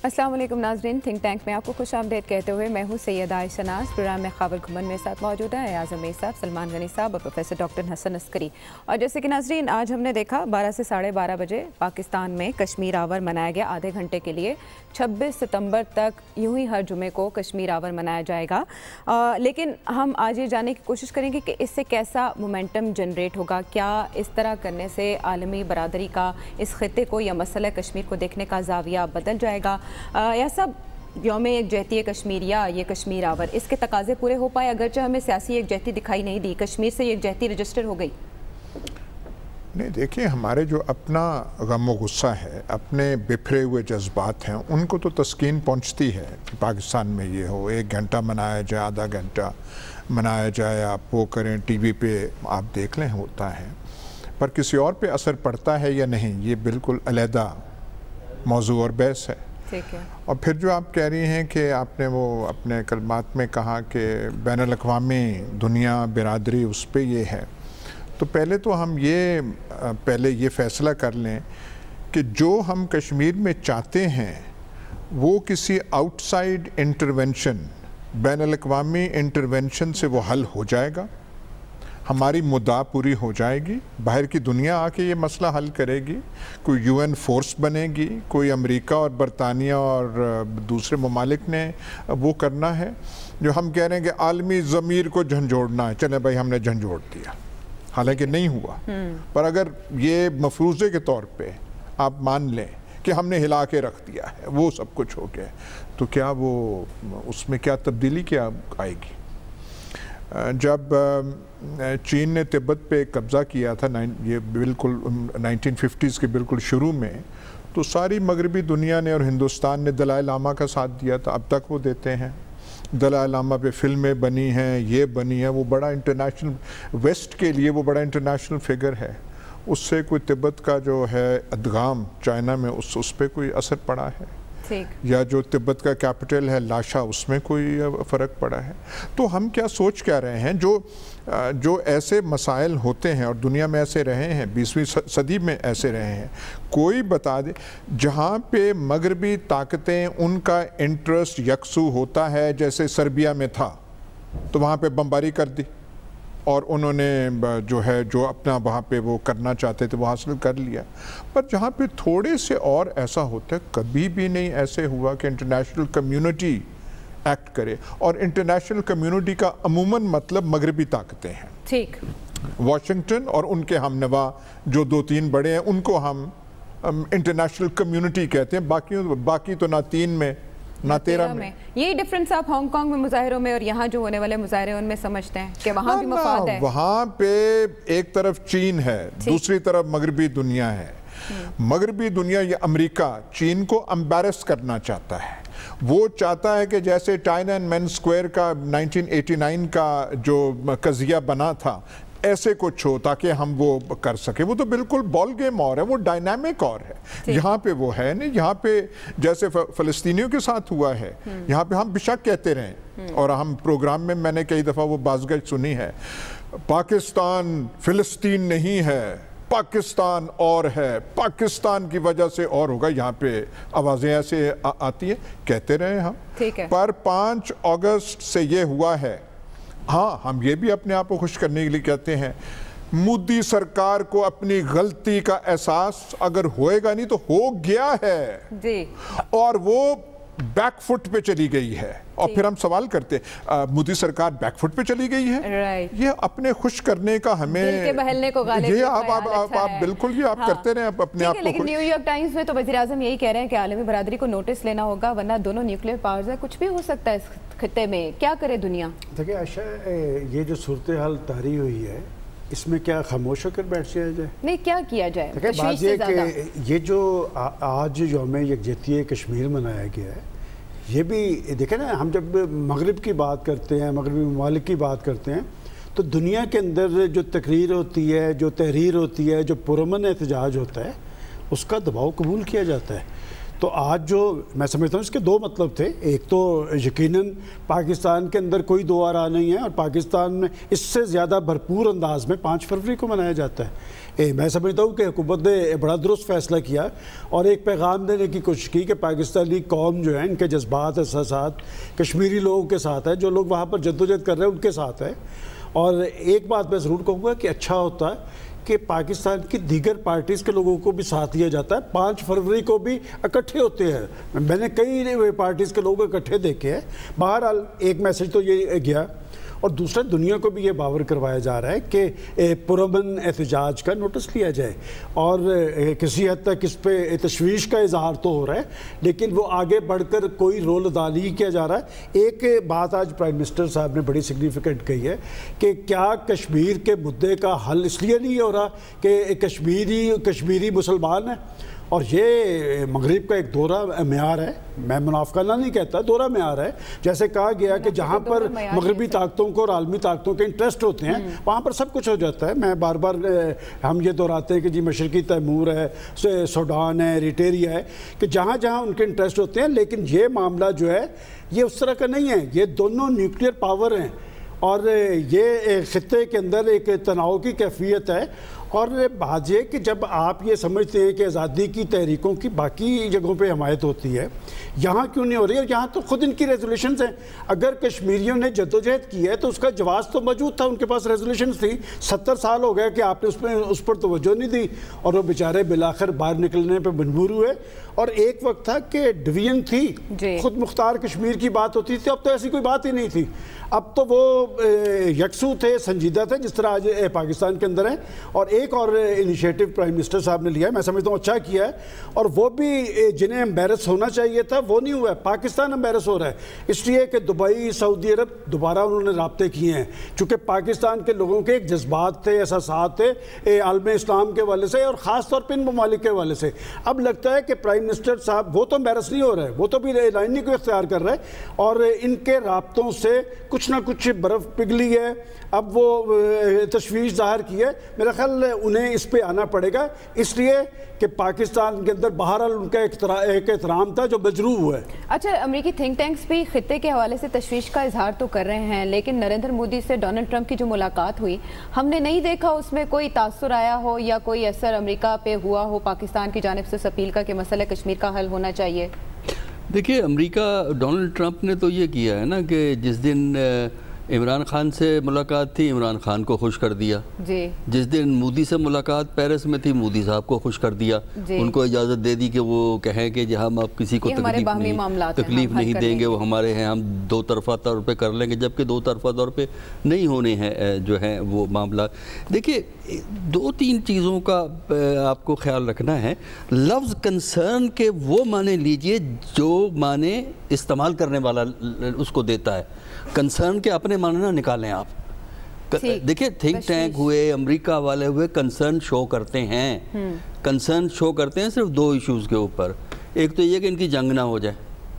अस्सलाम वालेकुम नाज़रीन, थिंक टैंक में आपको खुश आमदीद कहते हुए मैं हूँ सैयदा आयशा नाज़। प्रोग्राम में ख़ाबर घुमन में साथ मौजूद है एयाज़ अमीर साहब, सलमान गनी साहब और प्रोफेसर डॉक्टर हसन अस्करी। और जैसे कि नाज़रीन आज हमने देखा 12 से 12:30 बजे पाकिस्तान में कश्मीर आवर मनाया गया आधे घंटे के लिए। 26 सितंबर तक यूँ ही हर जुमे को कश्मीर आवर मनाया जाएगा। लेकिन हम आज ये जानने की कोशिश करेंगे कि इससे कैसा मोमेंटम जनरेट होगा, क्या इस तरह करने से आलमी बरादरी का इस खित्ते को या मसला कश्मीर को देखने का ज़ाविया बदल जाएगा, या सब यौम यकजहती कश्मीर या ये कश्मीर आवर इसके तकाजे पूरे हो पाए। अगरचे हमें सियासी यकजहती दिखाई नहीं दी, कश्मीर से यकजहती रजिस्टर हो गई। नहीं, देखिए हमारे जो अपना गम व गुस्सा है, अपने बिखरे हुए जज्बात हैं, उनको तो तस्कीन पहुंचती है कि पाकिस्तान में ये हो, 1 घंटा मनाया जाए, आधा घंटा मनाया जाए, आप वो करें, टीवी पे आप देख लें, होता है। पर किसी और पे असर पड़ता है या नहीं, ये बिल्कुल अलहदा मौजू और बहस है। ठीक है। और फिर जो आप कह रही हैं कि आपने वो अपने कलमात में कहा कि बैनुल-अक़वामी दुनिया बिरादरी उस पे ये है, तो पहले तो हम ये फ़ैसला कर लें कि जो हम कश्मीर में चाहते हैं वो किसी आउटसाइड इंटरवेंशन, बैनुल-अक़वामी इंटरवेंशन से वो हल हो जाएगा, हमारी मुद्दा पूरी हो जाएगी, बाहर की दुनिया आके ये मसला हल करेगी, कोई यूएन फोर्स बनेगी, कोई अमेरिका और बरतानिया और दूसरे ममालिक ने वो करना है। जो हम कह रहे हैं कि आलमी ज़मीर को झंझोड़ना है, चले भाई हमने झंझोड़ दिया, हालांकि नहीं हुआ, पर अगर ये मफरूज़े के तौर पे आप मान लें कि हमने हिला के रख दिया है, वो सब कुछ हो गया, तो क्या वो उसमें क्या तब्दीली क्या आएगी। जब चीन ने तिब्बत पे कब्ज़ा किया था, ये बिल्कुल 1950s के बिल्कुल शुरू में, तो सारी मगरबी दुनिया ने और हिंदुस्तान ने दलाई लामा का साथ दिया था, अब तक वो देते हैं। दलाई लामा पे फिल्में बनी हैं, ये बनी है, वो बड़ा इंटरनेशनल, वेस्ट के लिए वो बड़ा इंटरनेशनल फिगर है। उससे कोई तिब्बत का जो है अदगाम चाइना में उस पर कोई असर पड़ा है, या जो तिब्बत का कैपिटल है लाशा, उसमें कोई फ़र्क पड़ा है। तो हम क्या सोच क्या रहे हैं, जो ऐसे मसाइल होते हैं और दुनिया में ऐसे रहे हैं, 20वीं सदी में ऐसे रहे हैं, कोई बता दे जहाँ पे मगरबी ताकतें उनका इंटरेस्ट यकसू होता है, जैसे सर्बिया में था तो वहाँ पे बमबारी कर दी और उन्होंने जो अपना वहाँ पे वो करना चाहते थे वो हासिल कर लिया। पर जहाँ पे थोड़े से और ऐसा होता है, कभी भी नहीं ऐसे हुआ कि इंटरनेशनल कम्युनिटी एक्ट करे, और इंटरनेशनल कम्युनिटी का अमूमन मतलब मगरबी ताकतें हैं। ठीक, वाशिंगटन और उनके हमनवा जो 2-3 बड़े हैं उनको हम इंटरनेशनल कम्युनिटी कहते हैं, बाकी तो ना 3 में ना 13 में। यही डिफरेंस आप हांगकांग में मुजाहिरों में और यहाँ जो होने वाले मुजाहिरे उनमें समझते हैं कि वहाँ भी मफाद है। वहाँ पे एक तरफ चीन है, दूसरी तरफ मगरबी दुनिया है। मगरबी दुनिया ये अमेरिका चीन को एम्बैरस करना चाहता है, वो चाहता है कि जैसे टाइननमेन स्क्वायर का 1989 का जो कज़िया बना था ऐसे कुछ हो ताकि हम वो कर सके। वो तो बिल्कुल बॉल गेम और है, वो डायनामिक और है। यहाँ पे वो है नहीं, यहाँ पे जैसे फ़लस्तीनियों के साथ हुआ है, यहाँ पे हम बेशक कहते रहें, और हम प्रोग्राम में मैंने कई दफ़ा वो बाज़गश सुनी है, पाकिस्तान फ़लस्तीन नहीं है, पाकिस्तान और है, पाकिस्तान की वजह से और होगा, यहाँ पे आवाज़ें ऐसे आती हैं, कहते रहे हम। पर 5 अगस्त से ये हुआ है। हाँ, हम ये भी अपने आप को खुश करने के लिए कहते हैं, मोदी सरकार को अपनी गलती का एहसास अगर होएगा नहीं तो हो गया है जी, और वो बैकफुट पे चली गई है। और फिर हम सवाल करते हैं मोदी सरकार बैकफुट पे चली गई है, ये अपने खुश करने का हमें दिल के बहलने को ये आप बिल्कुल ये आप करते रहे अपने आप को। लेकिन न्यूयॉर्क टाइम्स में तो वज़ीर-ए-आज़म यही कह रहे हैं कि आलमी बरादरी को नोटिस लेना होगा, वरना दोनों न्यूक्लियर पावर्स है, कुछ भी हो सकता है इस खित्ते में, क्या करे दुनिया। देखिए आयशा, ये जो सूरत हाल तारी हुई है, इसमें क्या खामोश होकर बैठ जाया जाए? नहीं, क्या किया जाए। बात ये कि ये जो आज यौम यकजहती कश्मीर मनाया गया है, ये भी देखें ना, हम जब मगरिब की बात करते हैं, मगरबी ममालिक की बात करते हैं, तो दुनिया के अंदर जो तकरीर होती है, जो तहरीर होती है, जो पुरअमन एहतजाज होता है, उसका दबाव कबूल किया जाता है। تو آج جو میں سمجھتا ہوں اس کے دو مطلب تھے. ایک تو یقیناً پاکستان کے اندر کوئی دو آرا نہیں ہے اور پاکستان میں اس سے زیادہ بھرپور انداز میں 5 فروری کو منایا جاتا ہے. میں سمجھتا ہوں کہ حکومت نے بڑا درست فیصلہ کیا اور ایک پیغام دینے کی کوشش کی کہ پاکستانی قوم جو ہے ان کے جذبات احساسات کشمیری لوگوں کے ساتھ ہے, جو لوگ وہاں پر جدوجہد کر رہے ہیں ان کے ساتھ ہے. اور ایک بات میں ضرور کہوں گا کہ اچھا ہوتا ہے کہ پاکستان کی دیگر پارٹیز کے لوگوں کو بھی ساتھ دیا جاتا ہے. 5 فروری کو بھی اکٹھے ہوتے ہیں, میں نے کئی پارٹیز کے لوگ اکٹھے دیکھے ہیں. بہرحال ایک میسج تو یہ گیا اور دوسرا دنیا کو بھی یہ باور کروایا جا رہا ہے کہ پرامن احتجاج کا نوٹس لیا جائے اور کسی حد تک اس پہ تشویش کا اظہار تو ہو رہا ہے لیکن وہ آگے بڑھ کر کوئی رول ادا نہیں کیا جا رہا ہے. ایک بات آج پرائم منسٹر صاحب نے بڑی سگنیفیکنٹ کہی ہے کہ کیا کشمیر کے مدعے کا حل اس لیے نہیں ہو رہا کہ کشمیری مسلمان ہیں, اور یہ مغرب کا ایک دورہ معیار ہے. میں منافقانہ نہیں کہتا, دورہ معیار ہے. جیسے کہا گیا کہ جہاں پر مغربی طاقتوں کو اور عالمی طاقتوں کے انٹرسٹ ہوتے ہیں وہاں پر سب کچھ ہو جاتا ہے. میں بار بار ہم یہ دہراتے ہیں کہ جی مشرقی تیمور ہے, سوڈان ہے, ایریٹریا ہے, کہ جہاں جہاں ان کے انٹرسٹ ہوتے ہیں. لیکن یہ معاملہ جو ہے یہ اس طرح کا نہیں ہے. یہ دونوں نیوکلیئر پاور ہیں اور یہ خطے کے اندر ایک تناؤ کی کیفیت ہے. اور بات یہ کہ جب آپ یہ سمجھتے ہیں کہ آزادی کی تحریکوں کی باقی جگہوں پہ حمایت ہوتی ہے, یہاں کیوں نہیں ہو رہی ہے؟ یہاں تو خود ان کی ریزولوشنز ہیں. اگر کشمیریوں نے جدوجہد کی ہے تو اس کا جواز تو موجود تھا, ان کے پاس ریزولوشنز تھی. 70 سال ہو گئے کہ آپ نے اس پر توجہ نہیں دی اور وہ بیچارے بالآخر باہر نکلنے پہ مجبور ہوئے. اور ایک وقت تھا کہ ڈویژن تھی, خود مختار کشمیر کی بات ہوتی تھی. اب تو ایسی کوئی بات ہی نہیں تھی. اب تو وہ یکسو تھے, سنجیدہ تھے, جس طرح آج پاکستان کے اندر ہیں. اور ایک اور انیشیٹو پرائم منسٹر صاحب نے لیا ہے, میں سمجھتا ہوں اچھا کیا ہے, اور وہ بھی جنہیں امبیرس ہونا چاہیے تھا وہ نہیں ہوا ہے. پاکستان امبیرس ہو رہا ہے اس لیے کہ دبئی, سعودی عرب دوبارہ انہوں نے رابطے کیے ہیں, چونکہ پاکستان کے لوگوں کے ایک جذبات تھے, احساسات تھے عالم اسلام کے حوالے سے اور خاص طور پہ ان ممالک کے حوالے سے. اب لگتا ہے کہ پرائم منسٹر صاحب وہ تو امبیرس نہیں ہو رہا ہے, وہ تو بھی لائن کو اختیار کر رہا ہے اور ان کے رابطوں سے کچھ نہ کچھ برف پگھلی ہے. اب وہ تشویش ظاہر کی ہے. میرا خیال انہیں اس پہ آنا پڑے گا, اس لیے کہ پاکستان کے اندر بہرحال ان کا ایک احترام تھا جو مجروح ہوا ہے. اچھا, امریکی تھنک ٹینکس بھی خطے کے حوالے سے تشویش کا اظہار تو کر رہے ہیں, لیکن نریندر مودی سے ڈونلڈ ٹرمپ کی جو ملاقات ہوئی ہم نے نہیں دیکھا اس میں کوئی تاثر آیا ہو یا کوئی اثر امریکہ پہ ہوا ہو پاکستان کی جانب سے اس اپیل کا کہ مسئلہ کشمیر کا حل ہونا چاہیے. دیکھیے, امریکہ ڈونلڈ ٹرمپ نے تو یہ کیا ہے نا کہ جس دن عمران خان سے ملاقات تھی عمران خان کو خوش کر دیا, جس دن مودی سے ملاقات پیرس میں تھی مودی صاحب کو خوش کر دیا, ان کو اجازت دے دی کہ وہ کہیں کہ جہاں ہم اب کسی کو تکلیف نہیں دیں گے, وہ ہمارے ہیں, ہم 2 طرفہ طور پہ کر لیں گے, جبکہ 2 طرفہ طور پہ نہیں ہونے ہیں جو ہیں وہ معاملات. دیکھیے, 2-3 چیزوں کا آپ کو خیال رکھنا ہے. لفظ کنسرن کے وہ معنی لیجئے جو معنی استعمال کرنے والا اس کو دیتا ہے. کنسرن کے اپنے معنی نہ نکالیں آپ. دیکھیں, تھنک ٹینک ہوئے, امریکہ والے ہوئے, کنسرن شو کرتے ہیں. کنسرن شو کرتے ہیں صرف 2 ایشوز کے اوپر. ایک تو یہ کہ ان کی جنگ نہ ہو جائے,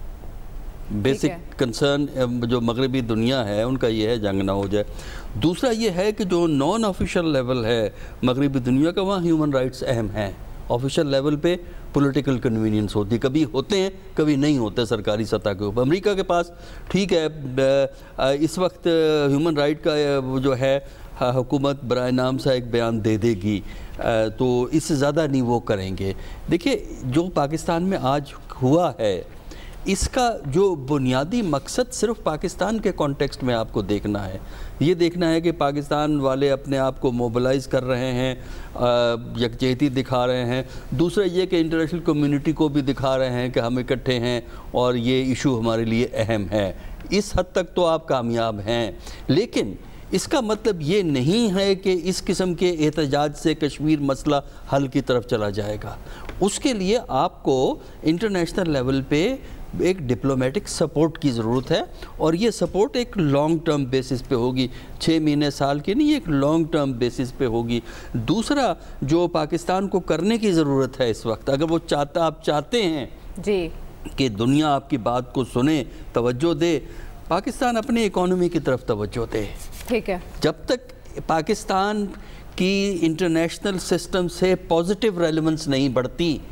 بیسک کنسرن جو مغربی دنیا ہے ان کا یہ ہے جنگ نہ ہو جائے. دوسرا یہ ہے کہ جو نان آفیشل لیول ہے مغربی دنیا کا وہاں ہیومن رائٹس اہم ہیں. آفیشل لیول پہ پولیٹیکل کنوینئنس ہوتی, کبھی ہوتے ہیں کبھی نہیں ہوتے سرکاری سطح کے اوپر. امریکہ کے پاس ٹھیک ہے اس وقت ہیومن رائٹ کا جو ہے حکومت برائے نام سا ایک بیان دے دے گی تو اس سے زیادہ نہیں وہ کریں گے. دیکھیں, جو پاکستان میں آج ہوا ہے اس کا جو بنیادی مقصد صرف پاکستان کے کانٹیکسٹ میں آپ کو دیکھنا ہے. یہ دیکھنا ہے کہ پاکستان والے اپنے آپ کو موبلائز کر رہے ہیں, یکجہتی دکھا رہے ہیں. دوسرا یہ کہ انٹرنیشنل کمیونٹی کو بھی دکھا رہے ہیں کہ ہم اکٹھے ہیں اور یہ ایشو ہمارے لیے اہم ہے. اس حد تک تو آپ کامیاب ہیں, لیکن اس کا مطلب یہ نہیں ہے کہ اس قسم کے احتجاج سے کشمیر مسئلہ حل کی طرف چلا جائے گا. اس کے لیے آپ کو انٹرنیشنل لیول پہ ایک ڈپلومیٹک سپورٹ کی ضرورت ہے, اور یہ سپورٹ ایک لانگ ٹرم بیسس پہ ہوگی, 6 مہینے سال کی نہیں, ایک لانگ ٹرم بیسس پہ ہوگی. دوسرا جو پاکستان کو کرنے کی ضرورت ہے اس وقت, اگر وہ آپ چاہتے ہیں کہ دنیا آپ کی بات کو سنے, توجہ دے, پاکستان اپنی اکانومی کی طرف توجہ دے. ٹھیک ہے, جب تک پاکستان کی انٹرنیشنل سسٹم سے پازیٹیو ریلیونس نہیں بڑھتی,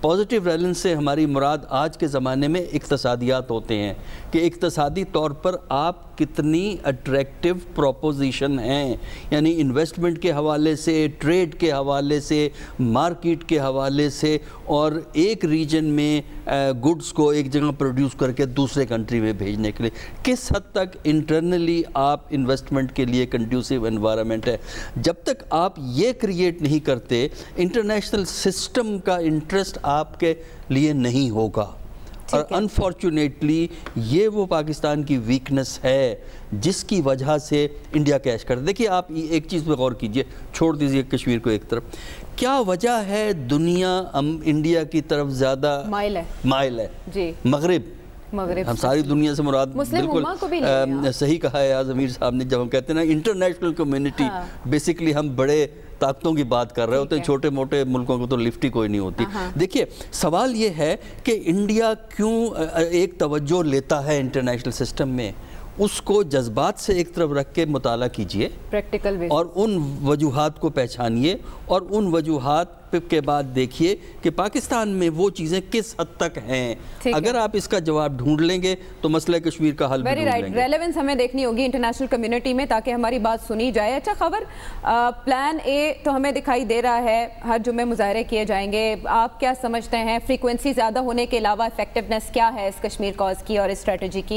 پازیٹیو ریلیونس سے ہماری مراد آج کے زمانے میں اقتصادیات ہوتے ہیں کہ اقتصادی طور پر آپ کتنی اٹریکٹیو پروپوزیشن ہیں، یعنی انویسٹمنٹ کے حوالے سے، ٹریڈ کے حوالے سے، مارکیٹ کے حوالے سے، اور ایک ریجن میں گڈز کو ایک جگہ پروڈیوس کر کے دوسرے کنٹری میں بھیجنے کے لیے کس حد تک انٹرنلی آپ انویسٹمنٹ کے لیے کنڈیوسیو انوائرمنٹ ہے. جب تک آپ یہ کریٹ نہیں کرتے انٹرنیشنل سسٹم کا انٹرسٹ آپ کے لیے نہیں ہوگا. اور انفارچونیٹلی یہ وہ پاکستان کی ویکنس ہے جس کی وجہ سے انڈیا کیش کر. دیکھیے آپ ایک چیز پہ غور کیجئے، چھوڑ دیجئے کشمیر کو ایک طرف. کیا وجہ ہے دنیا انڈیا کی طرف زیادہ مائل ہے؟ جی مغرب. ہم ساری دنیا سے مراد بالکل صحیح کہا ہے آج امیر صاحب نے، جب ہم کہتے ہیں نا انٹرنیشنل کمیونٹی، بیسیکلی ہم بڑے طاقتوں کی بات کر رہے ہوتے ہیں، چھوٹے موٹے ملکوں کو تو لفٹ ہی کوئی نہیں ہوتی. دیکھیے سوال یہ ہے کہ انڈیا کیوں ایک توجہ لیتا ہے انٹرنیشنل سسٹم میں، اس کو جذبات سے ایک طرف رکھ کے مطالعہ کیجئے اور ان وجوہات کو پہچانیے، اور ان وجوہات کے بعد دیکھیے کہ پاکستان میں وہ چیزیں کس حد تک ہیں. اگر آپ اس کا جواب ڈھونڈ لیں گے تو مسئلہ کشمیر کا حل بھی ڈھونڈ لیں گے. ریلیونس ہمیں دیکھنی ہوگی انٹرنیشنل کمیونٹی میں تاکہ ہماری بات سنی جائے. اچھا خبر پلان اے تو ہمیں دکھائی دے رہا ہے، ہر جمعے مظاہرے کیے جائیں گے. آپ کیا سمجھتے ہیں فریکوینسی زیادہ ہونے کے علاوہ افیکٹونیس کیا ہے اس کشمیر کاز کی اور اسٹریٹجی کی؟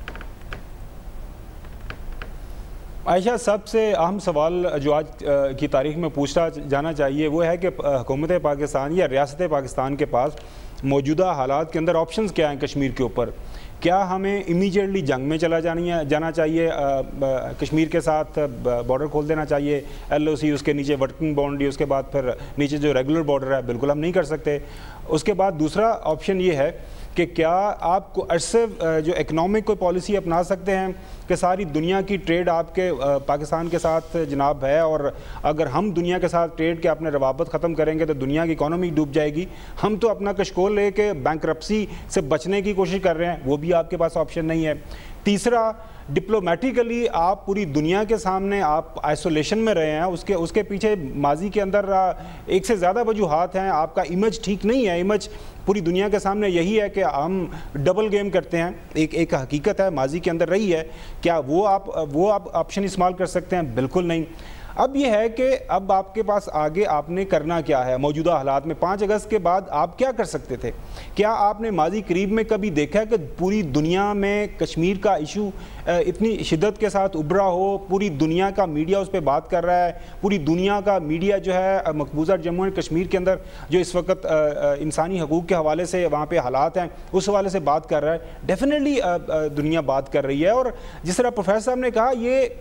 عائشہ سب سے اہم سوال جو آج کی تاریخ میں پوچھا جانا چاہیے وہ ہے کہ حکومت پاکستان یا ریاست پاکستان کے پاس موجودہ حالات کے اندر آپشنز کیا ہیں کشمیر کے اوپر. کیا ہمیں امیجیٹلی جنگ میں جانا چاہیے، کشمیر کے ساتھ بارڈر کھول دینا چاہیے، LOC اس کے نیچے ورکنگ باؤنڈری، اس کے بعد پھر نیچے جو ریگولر بارڈر ہے بالکل ہم نہیں کر سکتے. اس کے بعد دوسرا آپشن یہ ہے کہ کیا آپ کو عرصے جو اکنامک کوئی پالیسی اپنا سکتے ہیں کہ ساری دنیا کی ٹریڈ آپ کے پاکستان کے ساتھ جناب ہے، اور اگر ہم دنیا کے ساتھ ٹریڈ کے اپنے روابط ختم کریں گے تو دنیا کی اکانومی ڈوب جائے گی. ہم تو اپنا کشکول لے کے بینکرپسی سے بچنے کی کوشش کر رہے ہیں، وہ بھی آپ کے پاس آپشن نہیں ہے. تیسرا ڈپلومیٹیکلی آپ پوری دنیا کے سامنے آپ آئسولیشن میں رہے ہیں، اس کے پیچھے ماضی کے اندر ایک سے زیادہ وجوہات ہیں. آپ کا امیج ٹھیک نہیں ہے، امیج پوری دنیا کے سامنے یہی ہے کہ ہم ڈبل گیم کرتے ہیں. ایک حقیقت ہے ماضی کے اندر رہی ہے. کیا وہ آپ آپشن استعمال کر سکتے ہیں؟ بالکل نہیں. اب یہ ہے کہ اب آپ کے پاس آگے آپ نے کرنا کیا ہے موجودہ حالات میں. 5 اگست کے بعد آپ کیا کر سکتے تھے؟ کیا آپ نے ماضی قریب میں کبھی دیکھا ہے کہ پوری دنیا میں کشمیر کا ایشو اتنی شدت کے ساتھ ابھرا ہو؟ پوری دنیا کا میڈیا اس پہ بات کر رہا ہے، پوری دنیا کا میڈیا جو ہے مقبوضہ جموں اینڈ کشمیر کے اندر جو اس وقت انسانی حقوق کے حوالے سے وہاں پہ حالات ہیں اس حوالے سے بات کر رہا ہے. ڈیفینیٹلی دنیا بات کر رہی ہے. اور جس طرح پروفیسر صاحب نے کہا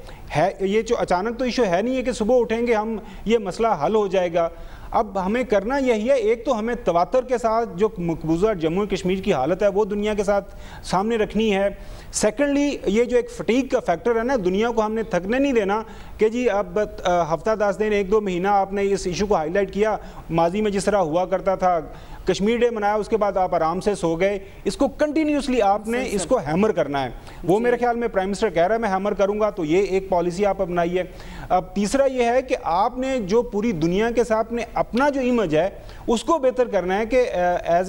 یہ جو اچانک تو ایشو ہے نہیں ہے کہ صبح اٹھیں گے ہم یہ مسئلہ حل ہو جائے گا. اب ہمیں کرنا یہی ہے، ایک تو ہمیں تواتر کے ساتھ جو مقبوضہ جموں کشمیر کی حالت ہے وہ دنیا کے ساتھ سامنے رکھنی ہے. سیکنڈلی یہ جو ایک فٹیگ کا فیکٹر ہے نا، دنیا کو ہم نے تھکنے نہیں دینا کہ جی اب ہفتہ 10 دن 1-2 مہینہ آپ نے اس ایشو کو ہائی لائٹ کیا. ماضی میں جس طرح ہوا کرتا تھا کشمیر ڈے منایا، اس کے بعد آپ آرام سے سو گئے. اس کو کنٹینیوسلی آپ نے اس کو ہیمر کرنا ہے. وہ میرے خیال میں پرائم منسٹر کہہ رہا ہے میں ہیمر کروں گا، تو یہ ایک پالیسی آپ اپنائیے. اب تیسرا یہ ہے کہ آپ نے جو پوری دنیا کے ساتھ نے اپنا جو امیج ہے اس کو بہتر کرنا ہے کہ ایز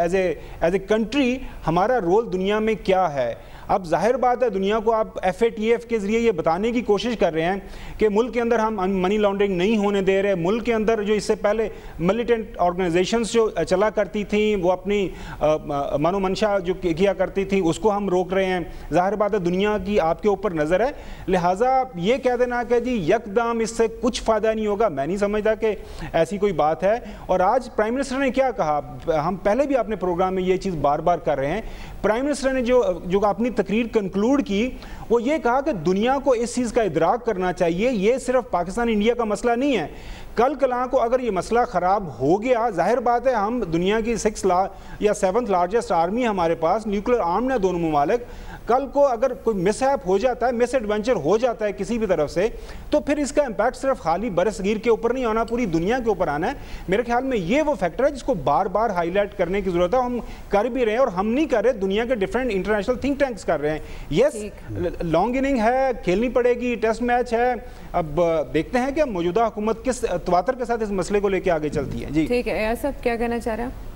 اے کنٹری ہمارا رول دنیا میں کیا ہے. اب ظاہر بات ہے دنیا کو آپ FATF کے ذریعے یہ بتانے کی کوشش کر رہے ہیں کہ ملک کے اندر ہم منی لانڈرنگ نہیں ہونے دے رہے. ملک کے اندر جو اس سے پہلے ملیٹنٹ آرگنائزیشنز جو چلا کرتی تھیں وہ اپنی منو منشا جو کیا کرتی تھیں اس کو ہم روک رہے ہیں. ظاہر بات ہے دنیا کی آپ کے اوپر نظر ہے، لہٰذا یہ کہہ دینا کہ جی یکدم اس سے کچھ فائدہ نہیں ہوگا، میں نہیں سمجھتا کہ ایسی کوئی بات ہے. اور آج پرائم منسٹر نے کیا کہا، ہم پہلے بھی اپنے پروگرام میں یہ چیز بار بار کر رہے ہیں. پرائم منسٹر نے جو اپنی تقریر کنکلوڈ کی وہ یہ کہا کہ دنیا کو اس چیز کا ادراک کرنا چاہیے یہ صرف پاکستان انڈیا کا مسئلہ نہیں ہے. کل کلاں کو اگر یہ مسئلہ خراب ہو گیا، ظاہر بات ہے ہم دنیا کی 7th لارجسٹ آرمی ہمارے پاس، نیوکلیر آرم ہے دونوں ممالک. کل کو اگر کوئی مس ہیپ ہو جاتا ہے، مس ایڈونچر ہو جاتا ہے کسی بھی طرف سے، تو پھر اس کا امپیکٹ صرف خالی بر صغیر کے اوپر نہیں آنا، پوری دنیا کے اوپر آنا ہے. میرے خیال میں یہ وہ فیکٹر ہے جس کو بار بار ہائی لائٹ کرنے کی ضرورت ہے. ہم کر بھی رہے ہیں اور ہم نہیں کر رہے، دنیا کے ڈفرینٹ انٹرنیشنل تھنک ٹینکس کر رہے ہیں. یس لانگ اننگ ہے، کھیلنی پڑے گی، ٹیسٹ میچ ہے. اب دیکھتے ہیں کہ موجودہ حکومت کس تواتر کے ساتھ اس مسئلے کو لے کے آگے چلتی ہے. جی ٹھیک ہے. ایاسب کیا کہنا چاہ رہے ہیں؟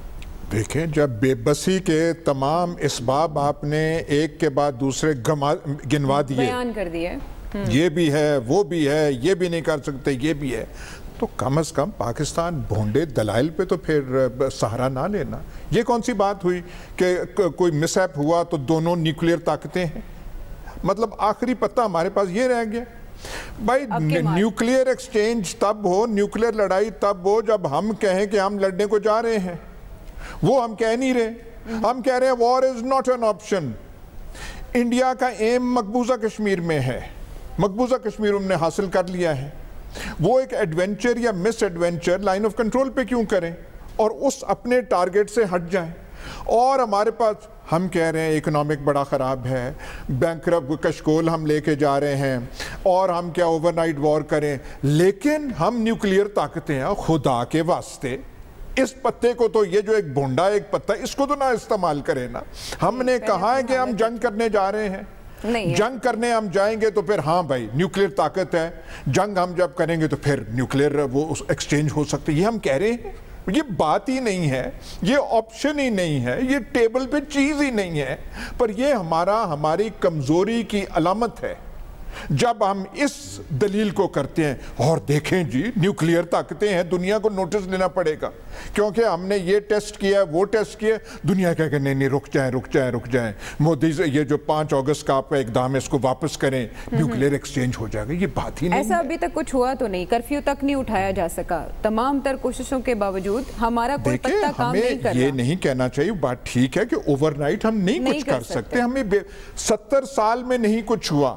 دیکھیں جب بے بسی کے تمام اسباب آپ نے ایک کے بعد دوسرے گنوا دیے، بیان کر دیے، یہ بھی ہے وہ بھی ہے یہ بھی نہیں کر سکتے یہ بھی ہے، تو کم از کم پاکستان بھونڈے دلائل پہ تو پھر سہارا نہ لینا۔ یہ کون سی بات ہوئی کہ کوئی مس ایپ ہوا تو دونوں نیوکلیر طاقتیں ہیں؟ مطلب آخری پتہ ہمارے پاس یہ رہ گیا بھائی، نیوکلیر ایکسچینج تب ہو، نیوکلیر لڑائی تب ہو جب ہم کہیں کہ ہم لڑنے کو جا رہے ہیں۔ وہ ہم کہہ نہیں رہے، ہم کہہ رہے ہیں war is not an option. India کا ایم مقبوضہ کشمیر میں ہے، مقبوضہ کشمیر ہم نے حاصل کر لیا ہے، وہ ایک ایڈونچر یا misadventure line of control پہ کیوں کریں اور اس اپنے ٹارگٹ سے ہٹ جائیں؟ اور ہمارے پاس ہم کہہ رہے ہیں اکنامک بڑا خراب ہے، بینکرپٹ کشکول ہم لے کے جا رہے ہیں، اور ہم کیا اوور نائٹ وار کریں، لیکن ہم نیوکلیر طاقتیں ہیں، خدا کے واسطے اس پتے کو تو، یہ جو ایک بھونڈا ایک پتہ، اس کو تو نہ استعمال کریں نا۔ ہم نے کہا ہے کہ ہم جنگ کرنے جا رہے ہیں، جنگ کرنے ہم جائیں گے تو پھر ہاں بھائی نیوکلیر طاقت ہے، جنگ ہم جب کریں گے تو پھر نیوکلیر وہ ایکسچینج ہو سکتے، یہ ہم کہہ رہے ہیں۔ یہ بات ہی نہیں ہے، یہ آپشن ہی نہیں ہے، یہ ٹیبل پہ چیز ہی نہیں ہے، پر یہ ہماری کمزوری کی علامت ہے جب ہم اس دلیل کو کرتے ہیں۔ اور دیکھیں جی نیوکلیر طاقتیں ہیں، دنیا کو نوٹس لینا پڑے گا، کیونکہ ہم نے یہ ٹیسٹ کیا وہ ٹیسٹ کیا، دنیا کہہ کہ نہیں رک جائیں، مودی سے یہ جو 5 اگست کا آپ کا اقدام ہے اس کو واپس کریں، نیوکلیر ایکسچینج ہو جائے گا، یہ بات ہی نہیں ہے۔ ایسا ابھی تک کچھ ہوا تو نہیں، کرفیو تک نہیں اٹھایا جا سکا، تمام تر کوششوں کے باوجود ہمارا کوئی پتہ کام نہیں کر رہا۔ یہ نہیں کہنا چاہیے، بات ٹھیک ہے کہ اوور نائٹ ہم نہیں کچھ کر سکتے، ہمیں 70 سال میں نہیں کچھ ہوا۔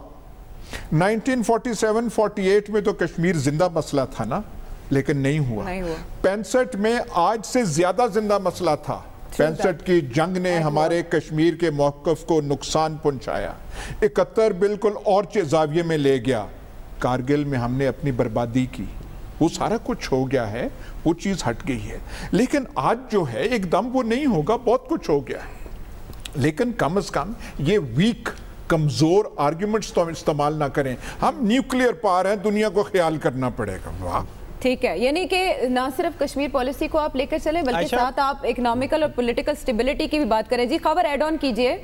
1947-48 میں تو کشمیر زندہ مسئلہ تھا نا، لیکن نہیں ہوا۔ 65 میں آج سے زیادہ زندہ مسئلہ تھا۔ 65 کی جنگ نے ہمارے کشمیر کے موقف کو نقصان پہنچایا، 71 بالکل اور زاویے میں لے گیا، کارگل میں ہم نے اپنی بربادی کی، وہ سارا کچھ ہو گیا ہے، وہ چیز ہٹ گئی ہے، لیکن آج جو ہے ایک دم وہ نہیں ہوگا، بہت کچھ ہو گیا ہے، لیکن کم از کم یہ ویک کمزور آرگیومنٹس تو ہم استعمال نہ کریں۔ ہم نیوکلیر پاور ہیں، دنیا کو خیال کرنا پڑے گا۔ ٹھیک ہے، یعنی کہ نہ صرف کشمیر پالیسی کو آپ لے کر چلیں بلکہ ساتھ آپ اکنامیکل اور پولیٹیکل سٹیبلٹی کی بھی بات کریں۔ جی خبر ایڈ آن کیجئے۔